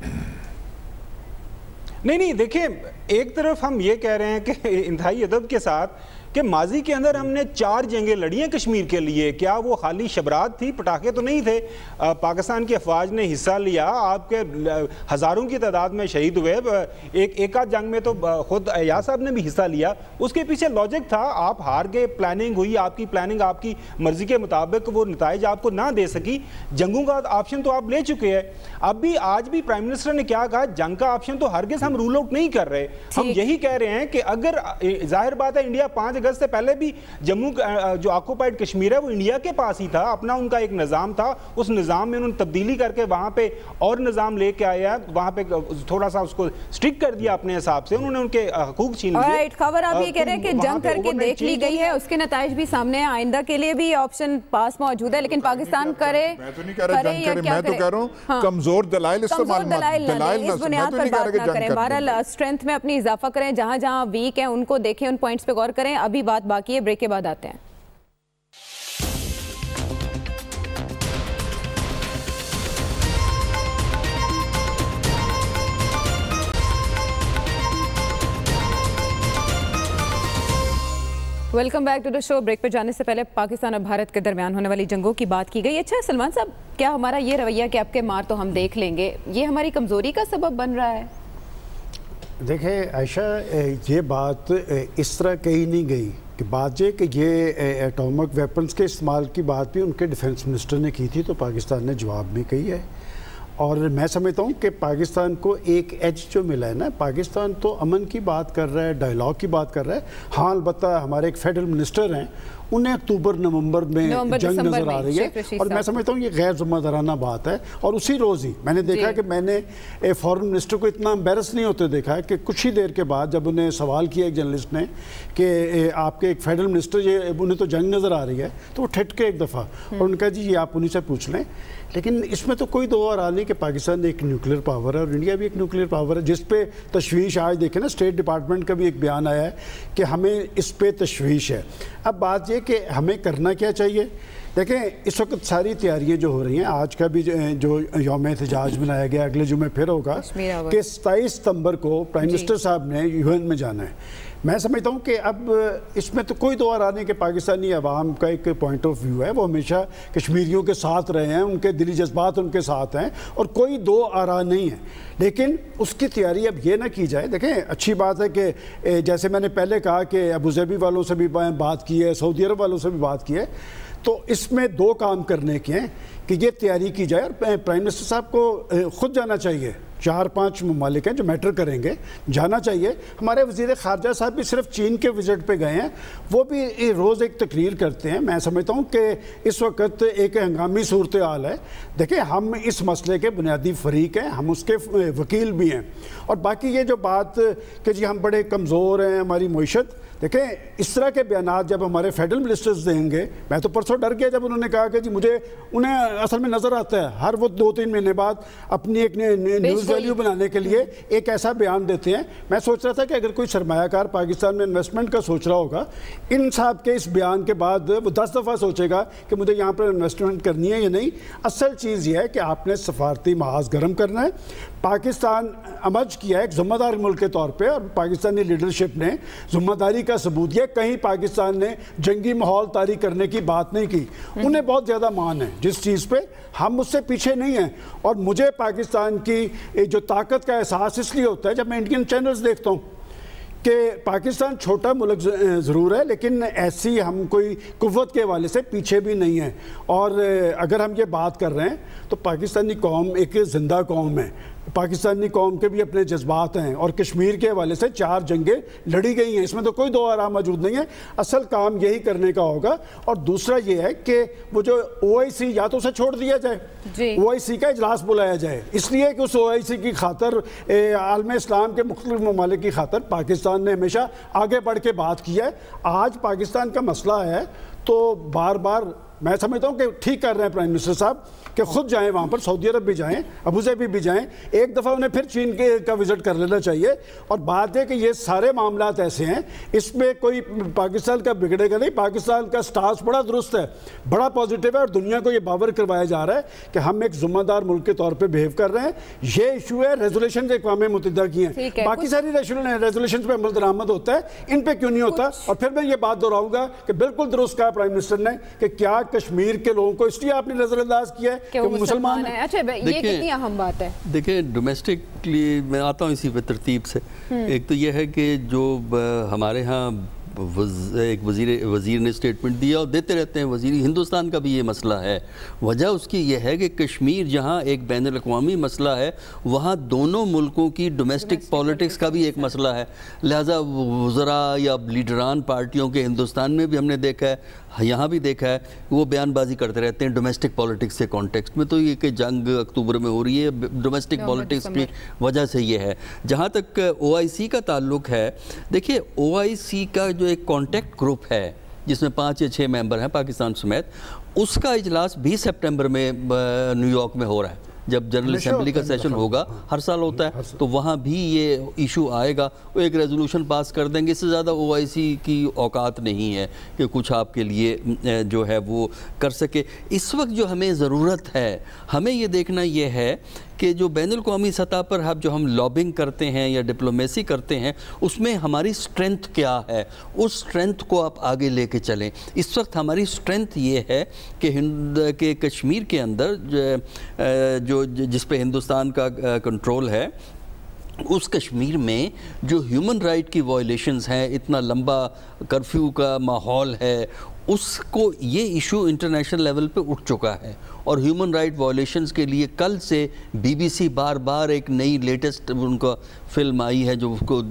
نہیں دیکھیں، ایک طرف ہم یہ کہہ رہے ہیں کہ انتہائی ادب کے ساتھ کہ ماضی کے اندر ہم نے 4 جنگیں لڑی ہیں کشمیر کے لیے، کیا وہ خالی شبرات تھی، پٹاخے تو نہیں تھے؟ پاکستان کی افواج نے حصہ لیا، آپ کے ہزاروں کی تعداد میں شہید ہوئے، ایک آدھ جنگ میں تو خود ایاز صاحب نے بھی حصہ لیا، اس کے پیچھے لاجک تھا، آپ ہار گئے، پلاننگ ہوئی، آپ کی پلاننگ آپ کی مرضی کے مطابق وہ نتائج آپ کو نہ دے سکی، جنگوں کا آپشن تو آپ لے چکے ہیں۔ اب بھی آج بھی پرائم منسٹر نے کیا کہا، جنگ کا آپشن تو ہرگز ہم رول آؤٹ نہیں کر رہے، ہم یہی کہہ رہے ہیں کہ اگر ظاہر بات ہے انڈیا 5 اگست سے پہلے بھی جموں جو آکوپائڈ کشمیر ہے وہ انڈیا کے پاس ہی تھا، اپنا ان کا ایک نظام تھا، اس نظام میں انہوں نے تبدیلی کر کے وہاں پہ اور نظام لے کے آیا، وہاں پہ تھوڑا سا اس کو سٹرک کر دیا اپنے حساب سے، انہوں نے ان کے حقوق چھین لیے۔ خبر آپ یہ کہہ رہے ہیں کہ جنگ کر کے دیکھ لی گئی ہے، اس کے نتائج بھی سامنے ہیں، آئندہ کے لیے بھی آپشن پاس موجود ہے، لیکن پاکستان کرے میں تو نہیں کہہ رہا جنگ کرے، میں تو کہہ رہا ہوں کمزور دلائل استعمال اس بنیاد پر بات نہ کریں، بہرحال اسٹرینتھ میں اپنی اضافہ کریں، جہاں جہاں ویک ہیں ان کو دیکھیں، ان پوائنٹس پہ غور کریں۔ ابھی بات باقی ہے، بریک کے بعد آتے ہیں۔ Welcome back to the show. Break پہ جانے سے پہلے پاکستان اور بھارت کے درمیان ہونے والی جنگوں کی بات کی گئی۔ اچھا سلمان صاحب، کیا ہمارا یہ رویہ کہ اب کے مار تو ہم دیکھ لیں گے، یہ ہماری کمزوری کا سبب بن رہا ہے؟ دیکھیں عائشہ، یہ بات اس طرح کہی نہیں گئی کہ بات یہ کہ یہ ایٹامک ویپنز کے استعمال کی بات بھی ان کے ڈیفنس منسٹر نے کی تھی، تو پاکستان نے جواب میں کہی ہے، اور میں سمجھتا ہوں کہ پاکستان کو ایک ایج جو ملا ہے نا، پاکستان تو امن کی بات کر رہا ہے، ڈائیلاگ کی بات کر رہا ہے، ہاں البتہ ہمارے ایک فیڈرل منسٹر ہیں، انہیں اکتوبر نومبر میں جنگ نظر آ رہی ہے، اور میں سمجھتا ہوں یہ غیر ذمہ دارانہ بات ہے، اور اسی روز ہی میں نے دیکھا کہ میں نے فارن منسٹر کو اتنا امبیرس نہیں ہوتے دیکھا ہے کہ کچھ ہی دیر کے بعد جب انہیں سوال کیا ایک جرنلسٹ نے کہ آپ کے ایک فیڈرل منسٹر یہ انہیں تو جنگ نظر آ رہی ہے، تو وہ ٹھٹ کے ایک دفعہ اور ان کا جی یہ آپ انہیں سے پوچھ لیں، لیکن اس میں تو کوئی دو اور نہیں کہ پاکستان ایک نیوکلیر پاور ہے اور انڈیا بھی ایک نیوکلیر پاور ہے، جس پہ تشویش آج دیکھیں نا، اسٹیٹ ڈپارٹمنٹ کا بھی ایک بیان آیا ہے کہ ہمیں اس پہ تشویش ہے۔ اب بات یہ کہ ہمیں کرنا کیا چاہیے دیکھیں اس وقت ساری تیاریاں جو ہو رہی ہیں، آج کا بھی جو یوم احتجاج منایا گیا، اگلے جمعے پھر ہوگا کہ 27 ستمبر کو پرائم منسٹر صاحب نے UN میں جانا ہے۔ میں سمجھتا ہوں کہ اب اس میں تو کوئی دو آرا نہیں کہ پاکستانی عوام کا ایک پوائنٹ آف ویو ہے، وہ ہمیشہ کشمیریوں کے ساتھ رہے ہیں، ان کے دلی جذبات ان کے ساتھ ہیں، اور کوئی دو آرا نہیں ہے، لیکن اس کی تیاری اب یہ نہ کی جائے۔ دیکھیں اچھی بات ہے کہ جیسے میں نے پہلے کہا کہ ابوظہبی والوں سے بھی بات کی ہے، سعودی عرب والوں سے بھی بات کی ہے، تو اس میں دو کام کرنے کے ہیں کہ یہ تیاری کی جائے، اور پرائم منسٹر صاحب کو خود جانا چاہیے۔ 4-5 ممالک ہیں جو میٹر کریں گے، جانا چاہیے۔ ہمارے وزیر خارجہ صاحب بھی صرف چین کے وزٹ پہ گئے ہیں، وہ بھی روز ایک تقریر کرتے ہیں۔ میں سمجھتا ہوں کہ اس وقت ایک ہنگامی صورتحال ہے۔ دیکھیں ہم اس مسئلے کے بنیادی فریق ہیں، ہم اس کے وکیل بھی ہیں، اور باقی یہ جو بات کہ جی ہم بڑے کمزور ہیں، ہماری معیشت، دیکھیں اس طرح کے بیانات جب ہمارے فیڈرل منسٹرز دیں گے، میں تو پرسوں ڈر گیا جب انہوں نے کہا کہ جی انہیں اصل میں نظر آتا ہے ہر وہ 2-3 مہینے بعد اپنی ایک نیوز ویلیو بنانے کے لیے ایک ایسا بیان دیتے ہیں۔ میں سوچ رہا تھا کہ اگر کوئی سرمایہ کار پاکستان میں انویسٹمنٹ کا سوچ رہا ہوگا، ان صاحب کے اس بیان کے بعد وہ 10 دفعہ سوچے گا کہ مجھے یہاں پر انویسٹمنٹ کرنی ہے یا نہیں۔ اصل چیز یہ ہے کہ آپ نے سفارتی محاذ گرم کرنا ہے۔ پاکستان امج کیا ہے ایک ذمہ دار ملک کے طور پہ، اور پاکستانی لیڈرشپ نے ذمہ داری کا ثبوت یہ کہیں پاکستان نے جنگی ماحول طاری کرنے کی بات نہیں کی۔ انہیں بہت زیادہ مان ہے جس چیز پہ، ہم اس سے پیچھے نہیں ہیں۔ اور مجھے پاکستان کی جو طاقت کا احساس اس لیے ہوتا ہے جب میں انڈین چینلز دیکھتا ہوں کہ پاکستان چھوٹا ملک ضرور ہے، لیکن ایسی ہم کوئی قوت کے حوالے سے پیچھے بھی نہیں ہیں۔ اور اگر ہم یہ بات کر رہے ہیں تو پاکستانی قوم ایک زندہ قوم ہے، پاکستانی قوم کے بھی اپنے جذبات ہیں، اور کشمیر کے حوالے سے 4 جنگیں لڑی گئی ہیں، اس میں تو کوئی دو آرا موجود نہیں ہے۔ اصل کام یہی کرنے کا ہوگا۔ اور دوسرا یہ ہے کہ وہ جو OIC یا تو اسے چھوڑ دیا جائے، OIC کا اجلاس بلایا جائے، اس لیے کہ اس OIC کی خاطر عالم اسلام کے مختلف ممالک کی خاطر پاکستان نے ہمیشہ آگے بڑھ کے بات کی ہے۔ آج پاکستان کا مسئلہ ہے تو بار بار میں سمجھتا ہوں کہ ٹھیک کر رہے ہیں پرائم منسٹر صاحب کہ خود جائیں وہاں پر، سعودی عرب بھی جائیں، ابوظہبی بھی جائیں، ایک دفعہ انہیں پھر چین کا وزٹ کر لینا چاہیے۔ اور بات ہے کہ یہ سارے معاملات ایسے ہیں، اس میں کوئی پاکستان کا بگڑے گا نہیں۔ پاکستان کا سٹاس بڑا درست ہے، بڑا پازیٹیو ہے، اور دنیا کو یہ باور کروایا جا رہا ہے کہ ہم ایک ذمہ دار ملک کے طور پہ بہیو کر رہے ہیں۔ یہ ایشو ہے ریزولوشن اقوام متحدہ کی ہیں، باقی ساری ریزولوشن پہ عمل درآمد ہوتا ہے، ان پہ کیوں نہیں ہوتا؟ اور پھر میں یہ بات دہراؤں گا کہ بالکل درست کہا پرائم منسٹر نے کہ کیا کشمیر کے لوگوں کو اس لیے آپ نے نظر انداز کیا ہے کہ وہ مسلمان ہیں۔ اچھا یہ کتنی اہم بات ہے؟ دیکھیں ڈومیسٹکلی میں آتا ہوں اسی پہ ترتیب سے۔ ایک تو یہ ہے کہ جو ہمارے ہاں ایک وزیر نے اسٹیٹمنٹ دیا، اور دیتے رہتے ہیں وزیر، ہندوستان کا بھی یہ مسئلہ ہے۔ وجہ اس کی یہ ہے کہ کشمیر جہاں ایک بین الاقوامی مسئلہ ہے، وہاں دونوں ملکوں کی ڈومیسٹک پالیٹکس کا بھی ایک مسئلہ ہے۔ لہٰذا وزراء یا لیڈران پارٹیوں کے ہندوستان میں بھی ہم نے دیکھا ہے، یہاں بھی دیکھا ہے، وہ بیان بازی کرتے رہتے ہیں ڈومیسٹک پالیٹکس کے کانٹیکسٹ میں۔ تو یہ کہ جنگ اکتوبر میں ہو رہی ہے، ڈومیسٹک پالیٹکس کی وجہ سے یہ ہے۔ جہاں تک OIC کا تعلق ہے، دیکھیے OIC کا جو ایک کانٹیکٹ گروپ ہے جس میں 5 یا 6 ممبر ہیں پاکستان سمیت، اس کا اجلاس 20 سپٹمبر میں نیو یارک میں ہو رہا ہے، جب جنرل اسمبلی کا سیشن ہوگا، ہر سال ہوتا ہے، تو وہاں بھی یہ ایشو آئے گا، وہ ایک ریزولوشن پاس کر دیں گے۔ اس سے زیادہ OIC کی اوقات نہیں ہے کہ کچھ آپ کے لیے جو ہے وہ کر سکے۔ اس وقت جو ہمیں ضرورت ہے، ہمیں یہ دیکھنا یہ ہے کہ جو بین الاقوامی سطح پر جو ہم لابنگ کرتے ہیں یا ڈپلومیسی کرتے ہیں، اس میں ہماری سٹرینتھ کیا ہے، اس سٹرینتھ کو آپ آگے لے کے چلیں۔ اس وقت ہماری سٹرینتھ یہ ہے کہ کشمیر کے اندر جس پہ ہندوستان کا کنٹرول ہے، اس کشمیر میں جو ہیومن رائٹ کی وائلیشنز ہیں، اتنا لمبا کرفیو کا ماحول ہے، اس کو یہ ایشو انٹرنیشنل لیول پہ اٹھ چکا ہے۔ اور ہیومن رائٹ وائلیشنز کے لیے کل سے BBC بار بار ایک نئی لیٹسٹ ان کا فلم آئی ہے جو اس کو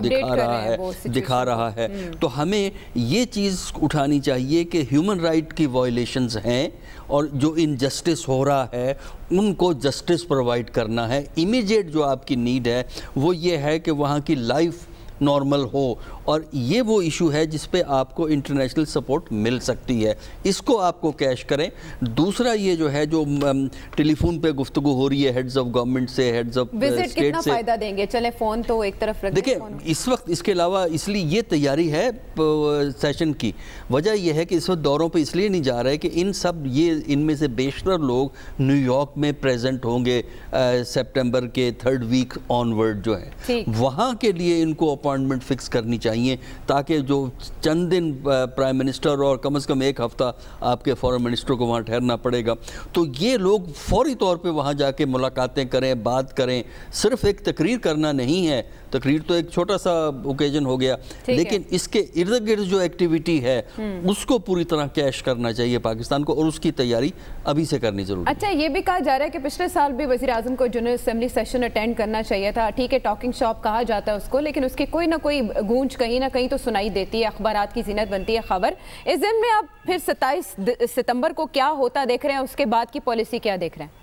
دکھا رہا ہے۔ تو ہمیں یہ چیز اٹھانی چاہیے کہ ہیومن رائٹ کی وائلیشنز ہیں، اور جو انجسٹس ہو رہا ہے ان کو جسٹس پرووائڈ کرنا ہے۔ امیجیٹ جو آپ کی نیڈ ہے وہ یہ ہے کہ وہاں کی لائف نارمل ہو. اور یہ وہ ایشو ہے جس پہ آپ کو انٹرنیشنل سپورٹ مل سکتی ہے, اس کو آپ کو کیش کریں. دوسرا یہ جو ہے جو ٹیلی فون پہ گفتگو ہو رہی ہے ہیڈز آف گورنمنٹ سے, ہیڈز آف اسٹیٹ سے, کتنا فائدہ دیں گے؟ چلیں فون تو ایک طرف رکھیں. دیکھیں اس وقت اس کے علاوہ اس لیے یہ تیاری ہے سیشن کی, وجہ یہ ہے کہ اس وقت دوروں پہ اس لیے نہیں جا رہے کہ ان میں سے بیشتر لوگ نیو یارک میں پریزنٹ ہوں گے سپٹمبر کے 3rd ویک آن ورڈ جو ہے, وہاں کے لیے ان کو اپوائنٹمنٹ فکس کرنی چاہیے تاکہ جو چند دن پرائم منسٹر اور کم از کم ایک ہفتہ آپ کے فارن منسٹر کو وہاں ٹھہرنا پڑے گا, تو یہ لوگ فوری طور پہ وہاں جا کے ملاقاتیں کریں, بات کریں. صرف ایک تقریر کرنا نہیں ہے, تقریر تو ایک چھوٹا سا اوکیجن ہو گیا, لیکن اس کے ارد گرد جو ایکٹیویٹی ہے اس کو پوری طرح کیش کرنا چاہیے پاکستان کو, اور اس کی تیاری ابھی سے کرنی ضروری ہے. اچھا, یہ بھی کہا جا رہا ہے کہ پچھلے سال بھی وزیر اعظم کو جنرل اسمبلی سیشن اٹینڈ کرنا چاہیے تھا. ٹھیک ہے, ٹاکنگ شاپ کہا جاتا ہے اس کو, لیکن اس کی کوئی نہ کوئی گونج کہیں نہ کہیں تو سنائی دیتی ہے, اخبارات کی زینت بنتی ہے خبر. اس دن میں آپ پھر 27 ستمبر کو کیا ہوتا دیکھ رہے ہیں, اس کے بعد کی پالیسی کیا دیکھ رہے ہیں؟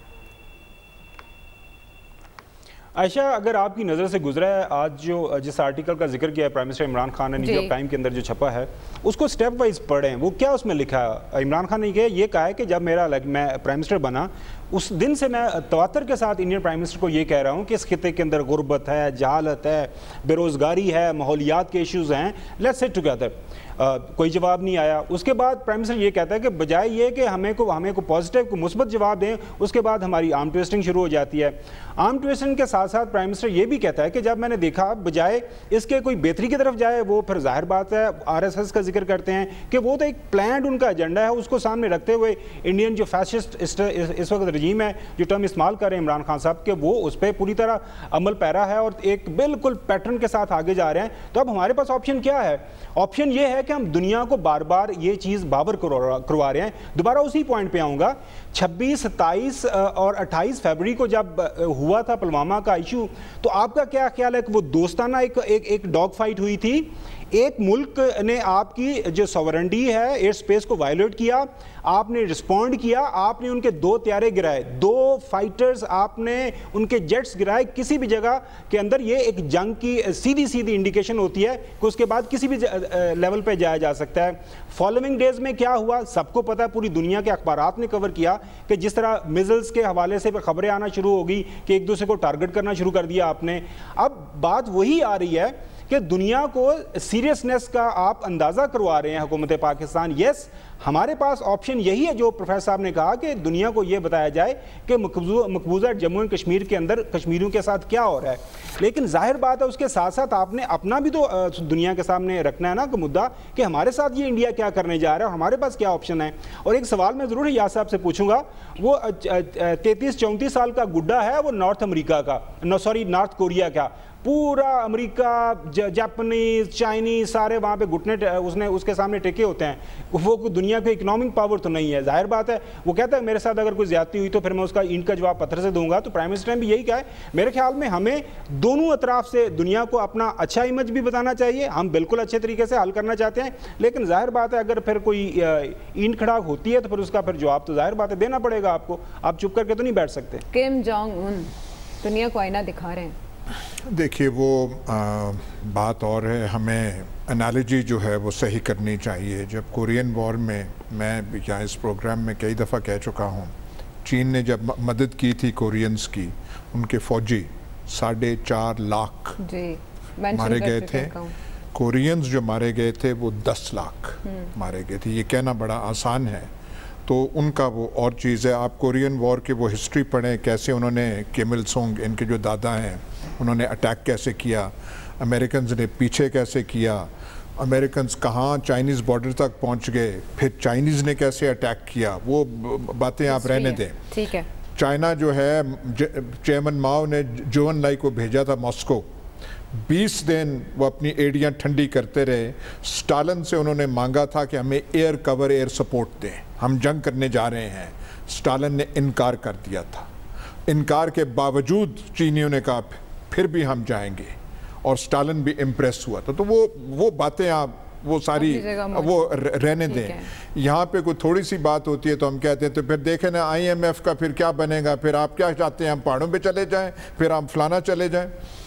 عائشہ, اگر آپ کی نظر سے گزرا ہے آج جو جس آرٹیکل کا ذکر کیا ہے پرائم منسٹر عمران خان نے نیو یارک ٹائم کے اندر جو چھپا ہے, اس کو سٹیپ وائز پڑھیں. وہ کیا اس میں لکھا ہے؟ عمران خان نے یہ کہا ہے کہ جب میں پرائم منسٹر بنا اس دن سے میں تواتر کے ساتھ انڈین پرائم منسٹر کو یہ کہہ رہا ہوں کہ اس خطے کے اندر غربت ہے, جہالت ہے, بے روزگاری ہے, ماحولیات کے ایشوز ہیں, لیٹس سٹ ٹوگیدر. کوئی جواب نہیں آیا. اس کے بعد پرائم منسٹر یہ کہتا ہے کہ بجائے یہ کہ ہمیں کو پازیٹیو کو مثبت جواب دیں, اس کے بعد ہماری آرم ٹویسٹنگ شروع ہو جاتی ہے. آرم ٹویسٹنگ کے ساتھ ساتھ پرائم منسٹر یہ بھی کہتا ہے کہ جب میں نے دیکھا بجائے اس کے کوئی بہتری کی طرف جائے, وہ پھر ظاہر بات ہے RSS کا ذکر کرتے ہیں کہ وہ تو ایک پلانڈ ان کا ایجنڈا ہے, اس کو سامنے رکھتے ہوئے انڈین جو فیشسٹ اس وقت رجیم ہے, جو ٹرم استعمال کر رہے ہیں عمران خان صاحب, کہ وہ اس پہ پوری طرح عمل پیرا ہے اور ایک بالکل پیٹرن کے ساتھ آگے جا رہے ہیں. تو اب ہمارے پاس آپشن کیا ہے؟ آپشن یہ ہے کہ ہم دنیا کو بار بار یہ چیز باور کروا رہے ہیں. دوبارہ اسی پوائنٹ پہ آؤں گا. 26, 27 اور 28 فیبروری کو جب ہوا تھا پلوامہ کا ایشو, تو آپ کا کیا خیال ہے کہ وہ دوستانہ ایک ڈاگ فائٹ ہوئی تھی؟ ایک ملک نے آپ کی جو سوورنٹی ہے ایئر سپیس کو وائلیٹ کیا, آپ نے رسپونڈ کیا, آپ نے ان کے 2 طیارے گرائے, 2 فائٹرز آپ نے ان کے جیٹس گرائے. کسی بھی جگہ کے اندر یہ ایک جنگ کی سیدھی انڈیکیشن ہوتی ہے کہ اس کے بعد کسی بھی لیول پہ جایا جا سکتا ہے. فالوئنگ ڈیز میں کیا ہوا سب کو پتا ہے, پوری دنیا کے اخبارات نے کور کیا کہ جس طرح میزلز کے حوالے سے خبریں آنا شروع ہو گئی کہ ایک دوسرے کو ٹارگٹ کرنا شروع کر دیا آپ نے. اب بات وہی آ رہی ہے کہ دنیا کو سیریسنس کا آپ اندازہ کروا رہے ہیں حکومت پاکستان. یس, ہمارے پاس آپشن یہی ہے جو پروفیسر صاحب نے کہا کہ دنیا کو یہ بتایا جائے کہ مقبوضہ جموں کشمیر کے اندر کشمیریوں کے ساتھ کیا ہو رہا ہے. لیکن ظاہر بات ہے اس کے ساتھ ساتھ آپ نے اپنا بھی تو دنیا کے سامنے رکھنا ہے نا کہ مدعا کہ ہمارے ساتھ یہ انڈیا کیا کرنے جا رہا ہے اور ہمارے پاس کیا آپشن ہے. اور ایک سوال میں ضرور یاد صاحب سے پوچھوں گا, وہ 33-34 سال کا گڈا ہے, وہ نارتھ کوریا کا, پورا امریکہ, جاپنیز, چائنیز سارے وہاں پہ گھٹنے اس کے سامنے ٹیکے ہوتے ہیں. وہ دنیا کے اکنامک پاور تو نہیں ہے. ظاہر بات ہے وہ کہتا ہے میرے ساتھ اگر کوئی زیادتی ہوئی تو پھر میں اس کا ان کا جواب پتھر سے دوں گا. تو پرائم منسٹر نے بھی یہی کہا ہے. میرے خیال میں ہمیں دونوں اطراف سے دنیا کو اپنا اچھا امیج بھی بتانا چاہیے. ہم بالکل اچھے طریقے سے حل کرنا چاہتے ہیں, لیکن ظاہر بات ہے اگر پھر کوئی اینٹ کھڑا ہوتی ہے تو پھر اس کا پھر جواب تو ظاہر بات ہے دینا پڑے گا آپ کو. آپ چپ کر کے تو نہیں بیٹھ سکتے. کم جونگ ان دنیا کو آئینہ دکھا رہے ہیں. دیکھیے وہ بات اور ہے, ہمیں انالوجی جو ہے وہ صحیح کرنی چاہیے. جب کورین وار میں یہاں اس پروگرام میں کئی دفعہ کہہ چکا ہوں, چین نے جب مدد کی تھی کورینز کی, ان کے فوجی 4.5 لاکھ مارے گئے تھے. کورینز جو مارے گئے تھے وہ 10 لاکھ مارے گئے تھے. یہ کہنا بڑا آسان ہے, تو ان کا وہ اور چیز ہے. آپ کورین وار کی وہ ہسٹری پڑھیں, کیسے انہوں نے کیم il سنگ, ان کے جو دادا ہیں, انہوں نے اٹیک کیسے کیا, امریکنز نے پیچھے کیسے کیا, امریکنز کہاں چائنیز بارڈر تک پہنچ گئے, پھر چائنیز نے کیسے اٹیک کیا. وہ باتیں آپ رہنے دیں. ٹھیک ہے. چائنا جو ہے, چیئرمین ماؤ نے جون لائی کو بھیجا تھا ماسکو, 20 دن وہ اپنی ایڑیاں ٹھنڈی کرتے رہے. سٹالن سے انہوں نے مانگا تھا کہ ہمیں ایئر کور, ایئر سپورٹ دیں, ہم جنگ کرنے جا رہے ہیں. سٹالن نے انکار کر دیا تھا. انکار کے باوجود چینیوں نے کہا پھر بھی ہم جائیں گے, اور سٹالن بھی امپریس ہوا تھا. تو وہ باتیں آپ وہ ساری وہ رہنے دیں. یہاں پہ کوئی تھوڑی سی بات ہوتی ہے تو ہم کہتے ہیں تو پھر دیکھیں نا IMF کا پھر کیا بنے گا, پھر آپ کیا چاہتے ہیں ہم پہاڑوں پہ چلے جائیں, پھر ہم فلانا چلے جائیں.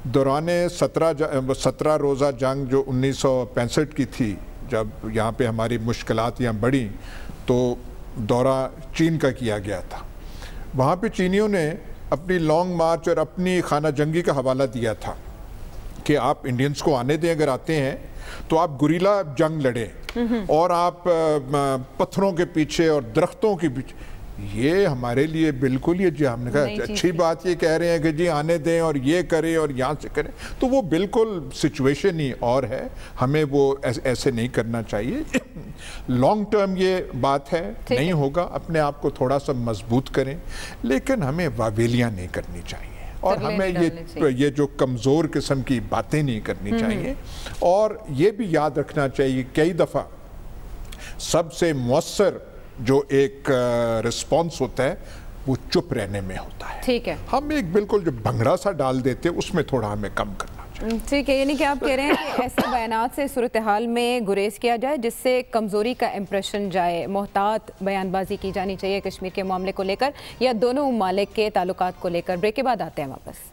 دوران 17 روزہ جنگ جو 1965 کی تھی، جب یہاں پہ ہماری مشکلات یہاں بڑھیں تو دورہ چین کا کیا گیا تھا. وہاں پہ چینیوں نے اپنی لانگ مارچ اور اپنی خانہ جنگی کا حوالہ دیا تھا کہ آپ انڈینز کو آنے دیں، اگر آتے ہیں تو آپ گوریلا جنگ لڑیں اور آپ پتھروں کے پیچھے اور درختوں کے پیچھے. یہ ہمارے لیے بالکل یہ جی ہم نے کہا اچھی بات یہ کہہ رہے ہیں کہ جی آنے دیں اور یہ کریں اور یہاں سے کریں، تو وہ بالکل سچویشن ہی اور ہے. ہمیں وہ ایسے نہیں کرنا چاہیے. لانگ ٹرم یہ بات ہے، نہیں ہوگا. اپنے آپ کو تھوڑا سا مضبوط کریں، لیکن ہمیں واویلیاں نہیں کرنی چاہیے اور ہمیں یہ جو کمزور قسم کی باتیں نہیں کرنی چاہیے. اور یہ بھی یاد رکھنا چاہیے کئی دفعہ سب سے مؤثر جو ایک رسپانس ہوتا ہے وہ چپ رہنے میں ہوتا ہے. ٹھیک ہے، ہم ایک بالکل جو بھنگڑا سا ڈال دیتے اس میں تھوڑا ہمیں کم کرنا چاہیے. ٹھیک ہے، یعنی کہ آپ کہہ رہے ہیں کہ ایسے بیانات سے صورتحال میں گریز کیا جائے جس سے کمزوری کا امپریشن جائے. محتاط بیان بازی کی جانی چاہیے کشمیر کے معاملے کو لے کر یا دونوں ممالک کے تعلقات کو لے کر. بریک کے بعد آتے ہیں واپس.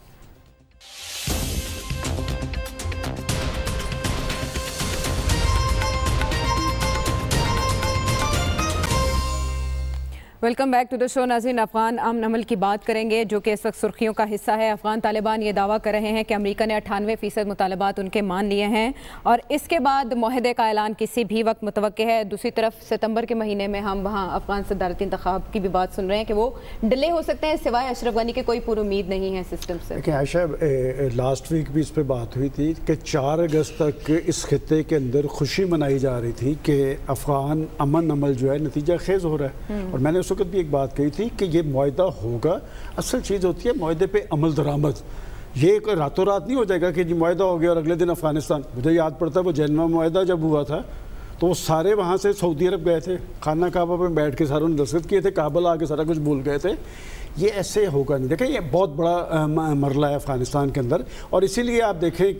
Welcome back to the show. ناظرین، افغان امن عمل کی بات کریں گے جو کہ اس وقت سرخیوں کا حصہ ہے. افغان طالبان یہ دعویٰ کر رہے ہیں کہ امریکہ نے 98% مطالبات ان کے مان لیے ہیں اور اس کے بعد معاہدے کا اعلان کسی بھی وقت متوقع ہے. دوسری طرف ستمبر کے مہینے میں ہم وہاں افغان صدارتی انتخاب کی بھی بات سن رہے ہیں کہ وہ ڈیلے ہو سکتے ہیں، سوائے اشرف غنی کے کوئی پور امید نہیں ہے سسٹم سے. دیکھیں عائشہ، لاسٹ ویک بھی اس پہ بات ہوئی تھی کہ 4 اگست تک اس خطے کے اندر خوشی منائی جا رہی تھی کہ افغان امن عمل جو ہے نتیجہ خیز ہو رہا ہے. اور میں نے اس وقت بھی ایک بات کہی تھی کہ یہ معاہدہ ہوگا. اصل چیز ہوتی ہے معاہدے پہ عمل درآمد. یہ کوئی راتوں رات نہیں ہو جائے گا کہ جی معاہدہ ہو گیا اور اگلے دن افغانستان. مجھے یاد پڑتا ہے وہ جنیوا معاہدہ جب ہوا تھا تو وہ سارے وہاں سے سعودی عرب گئے تھے، خانہ کعبہ پہ بیٹھ کے ساروں نے دستخط کیے تھے، کابل آ کے سارا کچھ بھول گئے تھے. یہ ایسے ہوگا نہیں. دیکھیں یہ بہت بڑا مرحلہ ہے افغانستان کے اندر اور اسی لیے آپ دیکھیں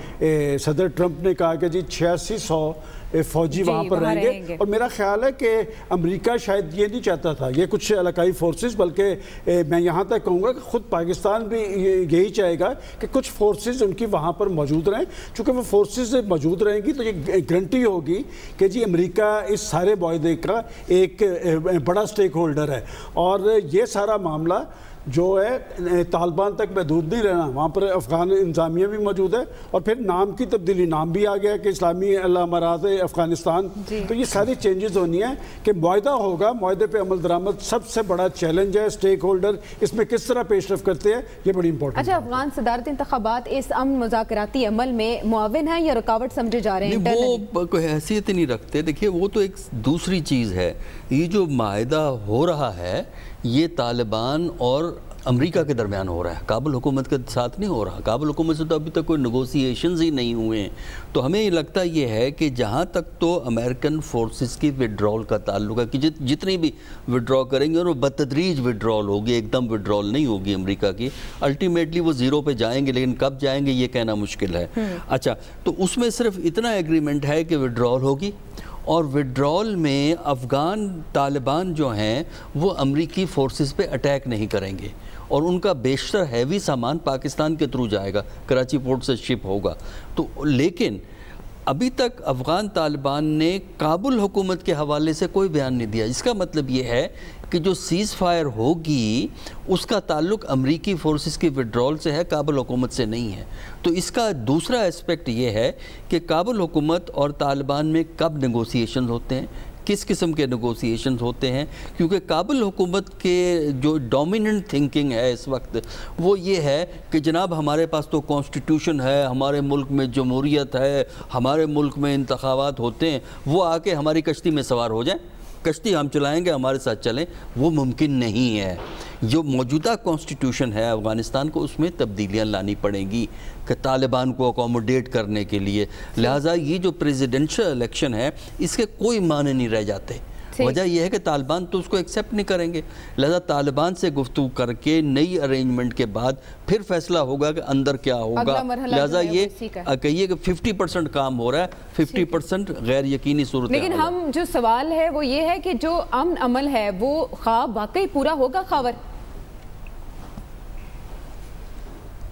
کہ صدر ٹرمپ نے کہا کہ جی 8600 فوجی وہاں پر رہیں گے. اور میرا خیال ہے کہ امریکہ شاید یہ نہیں چاہتا تھا یہ کچھ علاقائی فورسز، بلکہ میں یہاں تک کہوں گا کہ خود پاکستان بھی یہی چاہے گا کہ کچھ فورسز ان کی وہاں پر موجود رہیں. چونکہ وہ فورسز موجود رہیں گی تو یہ گارنٹی ہوگی کہ جی امریکہ اس سارے معاہدے کا ایک بڑا سٹیک ہولڈر ہے. اور یہ سارا معاملہ جو ہے طالبان تک محدود نہیں رہنا، وہاں پر افغان انتظامیہ بھی موجود ہے اور پھر نام کی تبدیلی، نام بھی آ گیا کہ اسلامی امارات افغانستان. تو یہ ساری چینجز ہونی ہیں کہ معاہدہ ہوگا. معاہدے پہ عمل درآمد سب سے بڑا چیلنج ہے. سٹیک ہولڈر اس میں کس طرح پیش رفت کرتے ہیں یہ بڑی امپورٹنٹ. اچھا، افغان صدارتی انتخابات اس امن مذاکراتی عمل میں معاون ہیں یا رکاوٹ سمجھے جا رہے ہیں؟ وہ کوئی حیثیت نہیں رکھتے. دیکھیے وہ تو ایک دوسری چیز ہے. یہ جو معاہدہ ہو رہا ہے یہ طالبان اور امریکہ کے درمیان ہو رہا ہے، کابل حکومت کے ساتھ نہیں ہو رہا. کابل حکومت سے تو ابھی تک کوئی نیگوسیشنز ہی نہیں ہوئے ہیں. تو ہمیں یہ لگتا یہ ہے کہ جہاں تک تو امریکن فورسز کی وڈرال کا تعلق ہے کہ جتنی بھی وڈرا کریں گے اور وہ بتدریج وڈرال ہوگی، ایک دم وڈرال نہیں ہوگی امریکہ کی. الٹیمیٹلی وہ 0 پہ جائیں گے لیکن کب جائیں گے یہ کہنا مشکل ہے. اچھا، تو اس میں صرف اتنا ایگریمنٹ ہے کہ وڈرال ہوگی اور وڈرال میں افغان طالبان جو ہیں وہ امریکی فورسز پہ اٹیک نہیں کریں گے اور ان کا بیشتر ہیوی سامان پاکستان کے تھرو جائے گا، کراچی پورٹ سے شپ ہوگا. تو لیکن ابھی تک افغان طالبان نے کابل حکومت کے حوالے سے کوئی بیان نہیں دیا. اس کا مطلب یہ ہے کہ جو سیز فائر ہوگی اس کا تعلق امریکی فورسز کی وڈرال سے ہے، کابل حکومت سے نہیں ہے. تو اس کا دوسرا اسپیکٹ یہ ہے کہ کابل حکومت اور طالبان میں کب نیگوسیشنز ہوتے ہیں، کس قسم کے نیگوسیشنز ہوتے ہیں. کیونکہ کابل حکومت کے جو ڈومیننٹ تھنکنگ ہے اس وقت وہ یہ ہے کہ جناب ہمارے پاس تو کانسٹیٹیوشن ہے، ہمارے ملک میں جمہوریت ہے، ہمارے ملک میں انتخابات ہوتے ہیں، وہ آ کے ہماری کشتی میں سوار ہو جائیں، کشتی ہم چلائیں گے، ہمارے ساتھ چلیں. وہ ممکن نہیں ہے. جو موجودہ کانسٹیٹیوشن ہے افغانستان کو اس میں تبدیلیاں لانی پڑیں گی کہ طالبان کو اکوموڈیٹ کرنے کے لیے. لہٰذا یہ جو پریزیڈنشل الیکشن ہے اس کے کوئی معنی نہیں رہ جاتے. وجہ یہ ہے کہ طالبان تو اس کو ایکسیپٹ نہیں کریں گے. لہذا طالبان سے گفتگو کر کے نئی ارینجمنٹ کے بعد پھر فیصلہ ہوگا کہ اندر کیا ہوگا. لہذا یہ کہیے کہ 50% کام ہو رہا ہے، 50% غیر یقینی صورت. لیکن ہم جو سوال ہے وہ یہ ہے کہ جو امن عمل ہے وہ خواب واقعی پورا ہوگا خاور؟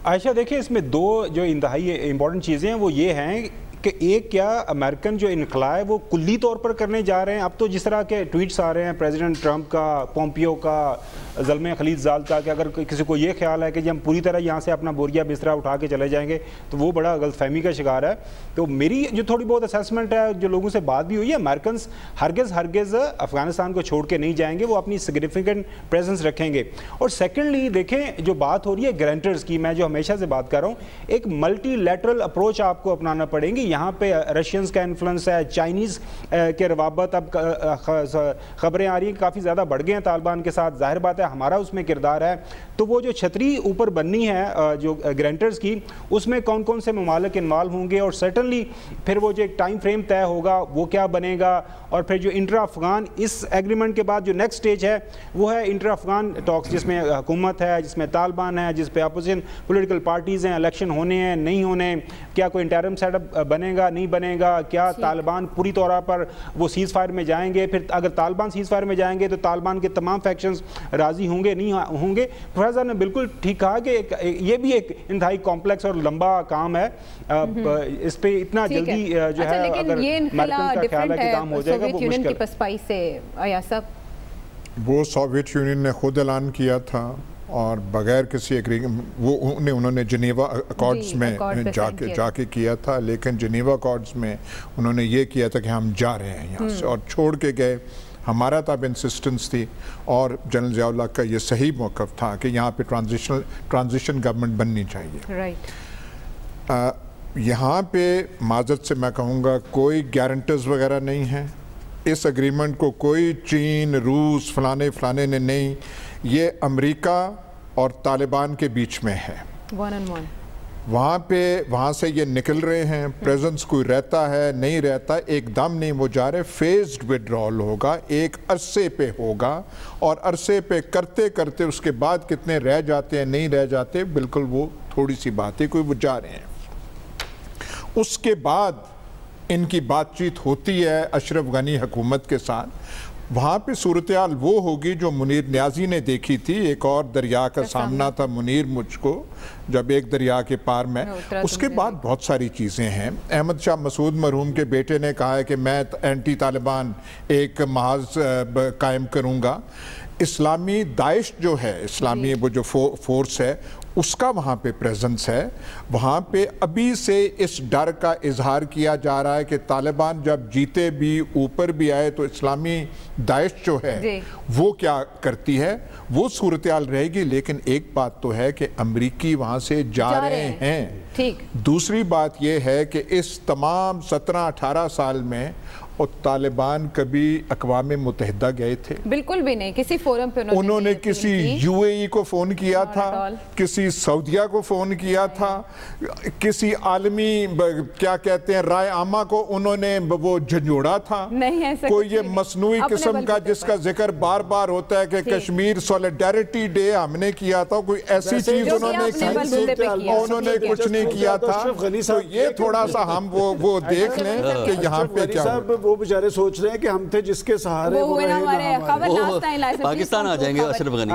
عائشہ دیکھیں اس میں دو جو انتہائی امپورٹنٹ چیزیں ہیں وہ یہ ہیں کہ ایک کیا امریکن جو انخلا ہے وہ کلی طور پر کرنے جا رہے ہیں. اب تو جس طرح کے ٹویٹس آ رہے ہیں پریزیڈنٹ ٹرمپ کا, پومپیو کا, زلمہ خلیج زاد کا, کہ اگر کسی کو یہ خیال ہے کہ ہم پوری طرح یہاں سے اپنا بوریا بسترا اٹھا کے چلے جائیں گے تو وہ بڑا غلط فہمی کا شکار ہے. تو میری جو تھوڑی بہت اسیسمنٹ ہے, جو لوگوں سے بات بھی ہوئی ہے, امریکنز ہرگز افغانستان کو چھوڑ کے نہیں جائیں گے, وہ اپنی سگنیفیکنٹ پریزنس رکھیں گے. اور سیکنڈلی دیکھیں جو بات ہو رہی ہے گرانٹرز کی, میں جو ہمیشہ سے بات کر رہا ہوں, ایک ملٹی لیٹرل اپروچ آپ کو اپنانا پڑیں گی. یہاں پہ رشینز کا انفلوئنس ہے, چائنیز کے روابط, اب خبریں آ رہی ہیں کافی زیادہ بڑھ گئے ہیں طالبان کے ساتھ, ظاہر بات ہے ہمارا اس میں کردار ہے. تو وہ جو چھتری اوپر بننی ہے جو گرانٹرز کی, اس میں کون کون سے ممالک انوالو ہوں گے, اور سرٹنلی پھر وہ جو ایک ٹائم فریم طے ہوگا وہ کیا بنے گا. اور پھر جو انٹرا افغان اس ایگریمنٹ کے بعد جو نیکسٹ سٹیج ہے وہ ہے انٹرا افغان ٹاکس, جس میں حکومت ہے, جس میں طالبان ہے, جس پہ اپوزیشن پولیٹیکل پارٹیز ہیں, الیکشن ہونے ہیں نہیں ہونے, کیا کوئی انٹرم سیٹ اپ بنے گا نہیں بنے گا, کیا طالبان پوری طور پر وہ سیز فائر میں جائیں گے. پھر اگر طالبان سیز فائر میں جائیں گے تو طالبان کے تمام فیکشنز راضی ہوں گے نہیں ہوں گے. پروفیسر صاحب نے بالکل ٹھیک کہا کہ یہ بھی ایک انتہائی کمپلیکس اور لمبا کام ہے, اس پہ اتنا جلدی جو ہے اگر امریکن کا خیال ہے کہ کام ہو جائے گا وہ مشکل. وہ سوویت یونین نے خود اعلان کیا تھا اور بغیر کسی وہ انہوں نے جنیوا اکارڈز میں جا کے کیا تھا, لیکن جنیوا اکارڈز میں انہوں نے یہ کیا تھا کہ ہم جا رہے ہیں یہاں سے, اور چھوڑ کے گئے. ہمارا تب انسسٹنس تھی اور جنرل ضیاء اللہ کا یہ صحیح موقف تھا کہ یہاں پہ ٹرانزیشن گورنمنٹ بننی چاہیے. یہاں پہ معذرت سے میں کہوں گا کوئی گارنٹرز وغیرہ نہیں ہیں اس اگریمنٹ کو, کوئی چین, روس, فلانے نے نہیں, یہ امریکہ اور طالبان کے بیچ میں ہے. وہاں سے یہ نکل رہے ہیں, پریزنس کوئی رہتا ہے نہیں رہتا, ایک دم نہیں وہ جا رہے, فیزڈ ودرال ہوگا, ایک عرصے پہ ہوگا, اور عرصے پہ کرتے کرتے اس کے بعد کتنے رہ جاتے ہیں نہیں رہ جاتے بالکل وہ تھوڑی سی بات ہے, کوئی وہ جا رہے ہیں. اس کے بعد ان کی بات چیت ہوتی ہے اشرف غنی حکومت کے ساتھ. وہاں پہ صورتحال وہ ہوگی جو منیر نیازی نے دیکھی تھی, ایک اور دریا کا سامنا تھا منیر مجھ کو جب ایک دریا کے پار میں. اس کے بعد بہت ساری چیزیں ہیں. احمد شاہ مسعود مرحوم کے بیٹے نے کہا ہے کہ میں اینٹی طالبان ایک محاذ قائم کروں گا. اسلامی داعش جو ہے, اسلامی وہ جو فورس ہے, اس کا وہاں پہ پریزنس ہے. وہاں پہ ابھی سے اس ڈر کا اظہار کیا جا رہا ہے کہ طالبان جب جیتے بھی اوپر بھی آئے تو اسلامی داعش جو ہے وہ کیا کرتی ہے, وہ صورتحال رہے گی. لیکن ایک بات تو ہے کہ امریکی وہاں سے جا رہے ہیں. دوسری بات یہ ہے کہ اس تمام 17-18 سال میں اور طالبان کبھی اقوام متحدہ گئے تھے؟ بالکل بھی نہیں. کسی فورم پہ انہوں نے کسی یو اے ای کو فون کیا تھا, کسی سعودیہ کو فون کیا تھا, کسی عالمی کیا کہتے ہیں رائے عامہ کو انہوں نے وہ جھنجھوڑا تھا. کوئی یہ مصنوعی قسم کا جس کا ذکر بار بار ہوتا ہے کہ کشمیر سولیڈیرٹی ڈے ہم نے کیا تھا, کوئی ایسی چیز انہوں نے کچھ نہیں کیا تھا. تو یہ تھوڑا سا ہم وہ دیکھ لیں کہ یہاں پہ کیا وہ بیچارے سوچ رہے ہیں کہ ہم تھے جس کے سہارے وہ پاکستان آ جائیں گے اشرف غنی.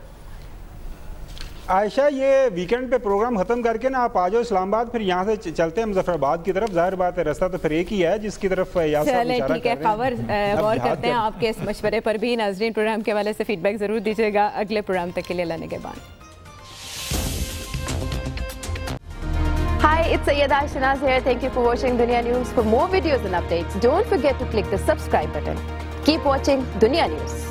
عائشہ یہ ویکنڈ پہ پروگرام ختم کر کے نا آپ آ جاؤ اسلام آباد, پھر یہاں سے چلتے ہیں مظفر آباد کی طرف. ظاہر بات ہے رستہ تو پھر ایک ہی ہے جس کی طرف خبر غور کرتے ہیں. آپ کے اس مشورے پر بھی ناظرین پروگرام کے حوالے سے فیڈ بیک ضرور دیجیے گا. اگلے پروگرام تک کے لیے اللہ نگہبان. Hi, it's Syeda Ayesha Naaz here. Thank you for watching Dunya News. For more videos and updates, don't forget to click the subscribe button. Keep watching Dunya News.